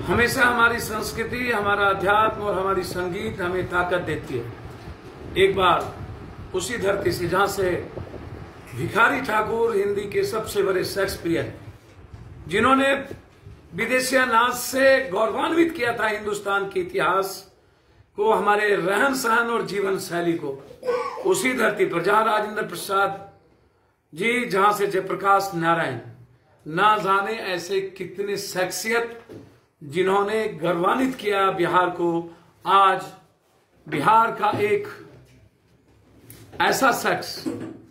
हमेशा हमारी संस्कृति, हमारा अध्यात्म और हमारी संगीत हमें ताकत देती है। एक बार उसी धरती से जहां से भिखारी ठाकुर हिंदी के सबसे बड़े शेक्सपियर, जिन्होंने विदेशिया नाच से गौरवान्वित किया था हिंदुस्तान के इतिहास को, हमारे रहन सहन और जीवन शैली को, उसी धरती पर जहां राजेंद्र प्रसाद जी, जहां से जयप्रकाश नारायण, ना जाने ऐसे कितने शख्सियत जिन्होंने गौरवान्वित किया बिहार को। आज बिहार का एक ऐसा शख्स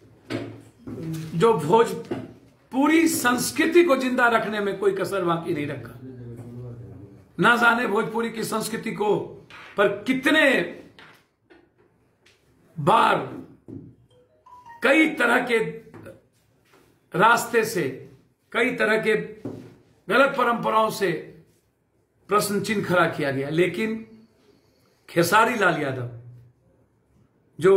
जो भोजपुरी संस्कृति को जिंदा रखने में कोई कसर बाकी नहीं रखा, ना जाने भोजपुरी की संस्कृति को पर कितने बार कई तरह के रास्ते से, कई तरह के गलत परंपराओं से प्रश्न चिन्ह खड़ा किया गया, लेकिन खेसारी लाल यादव जो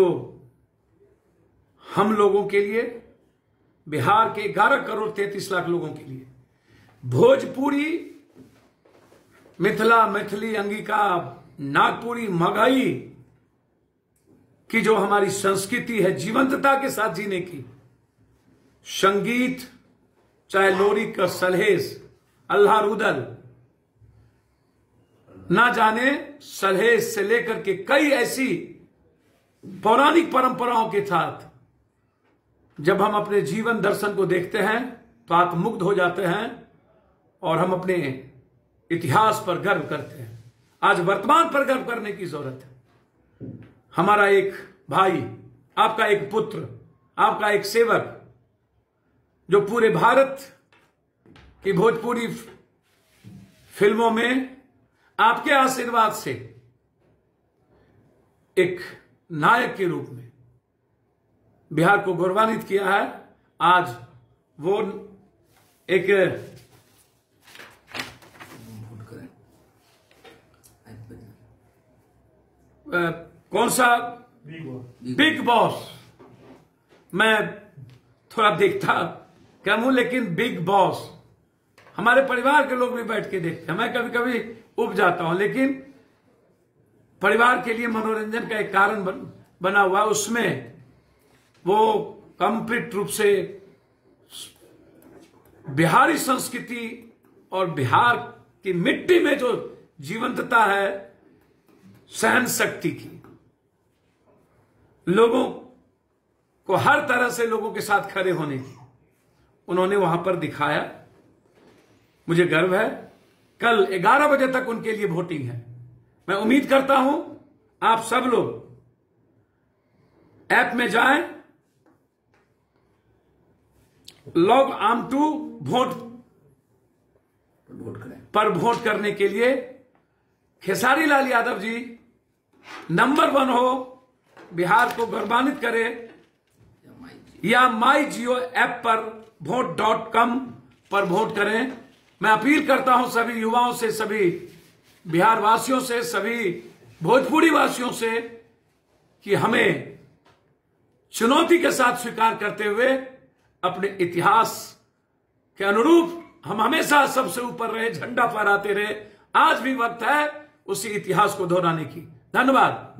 हम लोगों के लिए, बिहार के 11 करोड़ 33 लाख लोगों के लिए भोजपुरी, मिथिला, मैथिली, अंगिका, नागपुरी, मगही की जो हमारी संस्कृति है जीवंतता के साथ जीने की, संगीत, चाहे लोरी का सलहेस, अल्लाह रुदल, ना जाने सलहेस से लेकर के कई ऐसी पौराणिक परंपराओं के साथ जब हम अपने जीवन दर्शन को देखते हैं तो आत्ममुग्ध हो जाते हैं और हम अपने इतिहास पर गर्व करते हैं। आज वर्तमान पर गर्व करने की जरूरत है। हमारा एक भाई, आपका एक पुत्र, आपका एक सेवक, जो पूरे भारत की भोजपुरी फिल्मों में आपके आशीर्वाद से एक नायक के रूप में बिहार को गौरवान्वित किया है, आज वो एक कौन सा बिग बॉस, मैं थोड़ा देखता कम हूं, लेकिन बिग बॉस हमारे परिवार के लोग भी बैठ के देखते हैं। मैं कभी कभी उब जाता हूं, लेकिन परिवार के लिए मनोरंजन का एक कारण बना हुआ, उसमें वो कंप्लीट रूप से बिहारी संस्कृति और बिहार की मिट्टी में जो जीवंतता है, सहन शक्ति की, लोगों को हर तरह से लोगों के साथ खड़े होने की, उन्होंने वहां पर दिखाया। मुझे गर्व है। कल 11 बजे तक उनके लिए वोटिंग है। मैं उम्मीद करता हूं आप सब लोग ऐप में जाएं, लॉग ऑन टू वोट पर वोट करने के लिए खेसारी लाल यादव जी नंबर 1 हो, बिहार को गौरवान्वित करे, या माई जियो ऐप पर vote.com पर वोट करें। मैं अपील करता हूं सभी युवाओं से, सभी बिहार वासियों से, सभी भोजपुरी वासियों से कि हमें चुनौती के साथ स्वीकार करते हुए अपने इतिहास के अनुरूप हम हमेशा सबसे ऊपर रहे, झंडा फहराते रहे। आज भी वक्त है उसी इतिहास को दोहराने की। धन्यवाद।